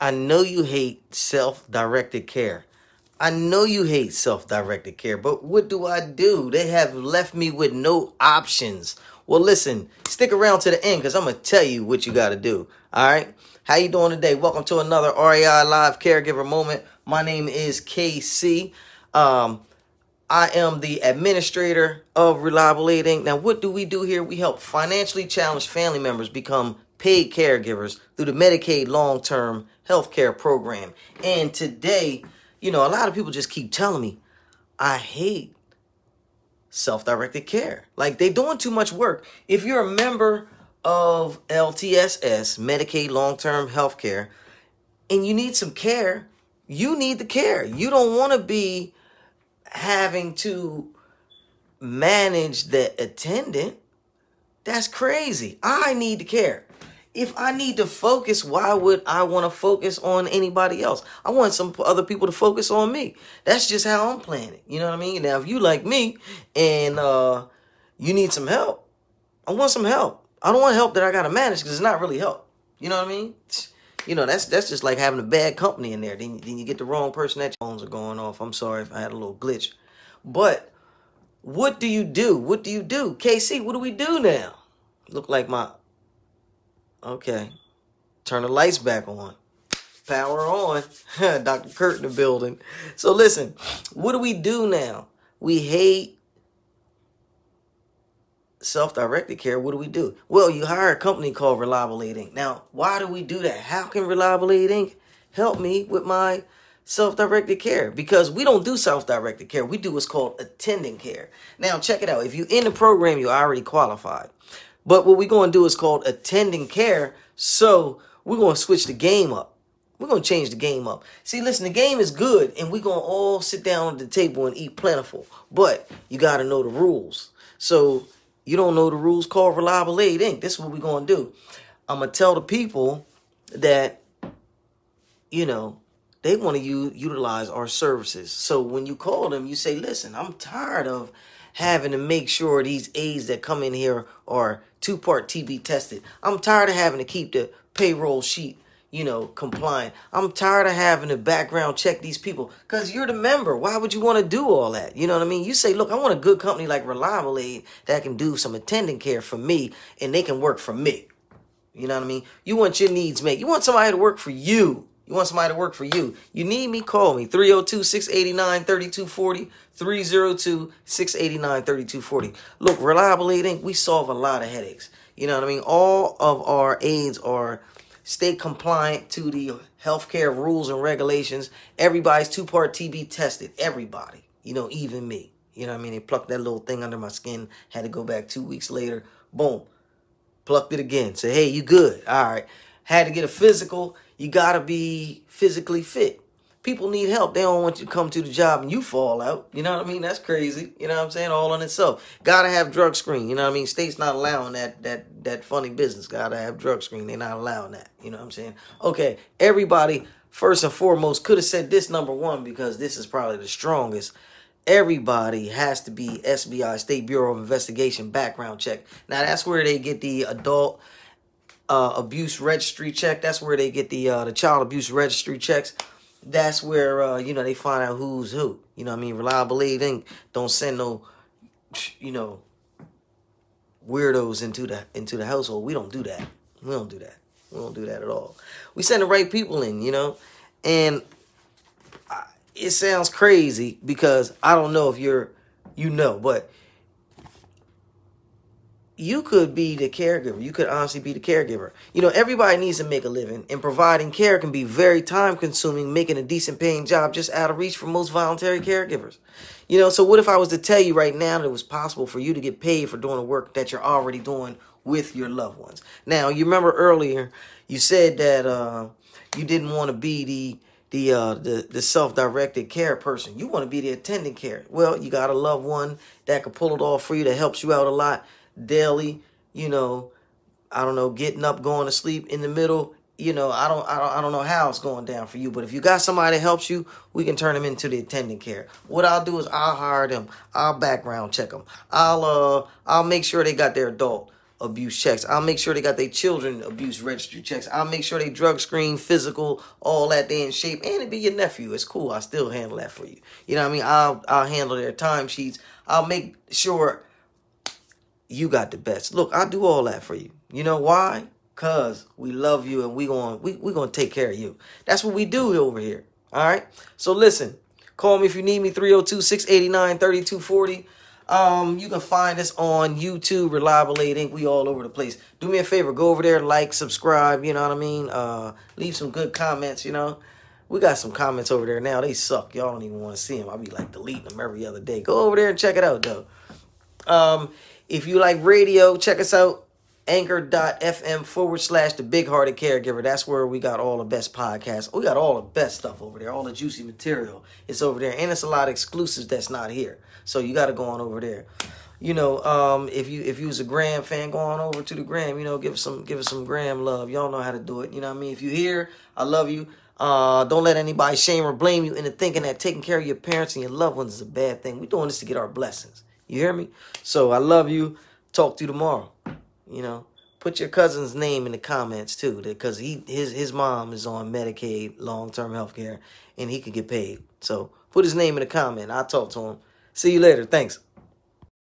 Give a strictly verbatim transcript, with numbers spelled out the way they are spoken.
I know you hate self-directed care. I know you hate self-directed care, but what do I do? They have left me with no options. Well, listen, stick around to the end because I'm going to tell you what you got to do. All right? How you doing today? Welcome to another R A I Live Caregiver Moment. My name is K C. Um, I am the administrator of Reliable Aid Incorporated. Now, what do we do here? We help financially challenged family members become paid caregivers through the Medicaid long-term health care program. And today, you know, a lot of people just keep telling me, I hate self-directed care. Like, they're doing too much work. If you're a member of L T S S, Medicaid long-term health care, and you need some care, you need the care. You don't want to be having to manage the attendant. That's crazy. I need the care. If I need to focus, why would I want to focus on anybody else? I want some other people to focus on me. That's just how I'm playing it. You know what I mean? Now, if you like me and uh, you need some help, I want some help. I don't want help that I got to manage because it's not really help. You know what I mean? You know, that's that's just like having a bad company in there. Then, then you get the wrong person. That your phones are going off. I'm sorry if I had a little glitch. But what do you do? What do you do? K C, what do we do now? Look like my... Okay. Turn the lights back on. Power on. Doctor Kurt in the building. So listen, what do we do now? We hate self-directed care. What do we do? Well, you hire a company called Reliable Aid Incorporated. Now, why do we do that? How can Reliable Aid Incorporated help me with my self-directed care? Because we don't do self-directed care. We do what's called attendant care. Now, check it out. If you're in the program, you're already qualified. But what we're going to do is called attending care. So we're going to switch the game up. We're going to change the game up. See, listen, the game is good, and we're going to all sit down at the table and eat plentiful. But you got to know the rules. So you don't know the rules, called Reliable Aid Incorporated. This is what we're going to do. I'm going to tell the people that, you know, they want to utilize our services. So when you call them, you say, listen, I'm tired of having to make sure these aides that come in here are two-part T B tested. I'm tired of having to keep the payroll sheet, you know, compliant. I'm tired of having to background check these people because you're the member. Why would you want to do all that? You know what I mean? You say, look, I want a good company like Reliable Aid that can do some attendant care for me and they can work for me. You know what I mean? You want your needs met. You want somebody to work for you. You want somebody to work for you. You need me? Call me. three oh two, six eight nine, three two four oh. three oh two, six eight nine, three two four oh. Look, Reliable Aid Incorporated, we solve a lot of headaches. You know what I mean? All of our aides are state compliant to the healthcare rules and regulations. Everybody's two-part T B tested. Everybody. You know, even me. You know what I mean? They plucked that little thing under my skin. Had to go back two weeks later. Boom. Plucked it again. Say, hey, you good. All right. Had to get a physical. You got to be physically fit. People need help. They don't want you to come to the job and you fall out. You know what I mean? That's crazy. You know what I'm saying? All on itself. Got to have drug screen. You know what I mean? State's not allowing that that that funny business. Got to have drug screen. They're not allowing that. You know what I'm saying? Okay, everybody, first and foremost, could have said this number one because this is probably the strongest. Everybody has to be S B I, State Bureau of Investigation background check. Now, that's where they get the adult uh, abuse registry check. That's where they get the uh, the child abuse registry checks. That's where, uh, you know, they find out who's who. You know what I mean? Reliable Aid Incorporated don't send no, you know, weirdos into the into the household. We don't do that. We don't do that. We don't do that at all. We send the right people in, you know. And I, it sounds crazy because I don't know if you're, you know, but you could be the caregiver. You could honestly be the caregiver. You know, everybody needs to make a living, and providing care can be very time-consuming, making a decent paying job just out of reach for most voluntary caregivers. You know, so what if I was to tell you right now that it was possible for you to get paid for doing the work that you're already doing with your loved ones? Now, you remember earlier you said that uh, you didn't want to be the the uh, the, the self-directed care person. You want to be the attendant care. Well, you got a loved one that can pull it off for you, that helps you out a lot daily, you know, I don't know, getting up, going to sleep in the middle, you know, I don't, I don't, I don't know how it's going down for you, but if you got somebody that helps you, we can turn them into the attendant care. What I'll do is I'll hire them, I'll background check them, I'll, uh, I'll make sure they got their adult abuse checks. I'll make sure they got their children abuse registry checks. I'll make sure they drug screen, physical, all that, they in shape. And it be your nephew. It's cool. I still handle that for you. You know what I mean? I'll I'll handle their timesheets. I'll make sure you got the best. Look, I do all that for you. You know why? Cause we love you and we going we we gonna take care of you. That's what we do over here. All right. So listen, call me if you need me. three oh two, six eight nine, three two four oh. Um, you can find us on YouTube, Reliable Aid Incorporated. We all over the place. Do me a favor, go over there, like, subscribe. You know what I mean? Uh, leave some good comments. You know, we got some comments over there now. They suck. Y'all don't even want to see them. I'll be like deleting them every other day. Go over there and check it out, though. Um, if you like radio, check us out. Anchor.fm forward slash the big hearted caregiver. That's where we got all the best podcasts. We got all the best stuff over there. All the juicy material. It's over there. And it's a lot of exclusives that's not here. So you got to go on over there. You know, um, if you if you was a Graham fan, go on over to the Graham. You know, give us some give us some Graham love. Y'all know how to do it. You know what I mean? If you here, I love you. Uh, don't let anybody shame or blame you into thinking that taking care of your parents and your loved ones is a bad thing. We're doing this to get our blessings. You hear me? So I love you. Talk to you tomorrow. You know, put your cousin's name in the comments too, because he his his mom is on Medicaid, long-term health care, and he could get paid. So put his name in the comment. I'll talk to him. See you later. Thanks.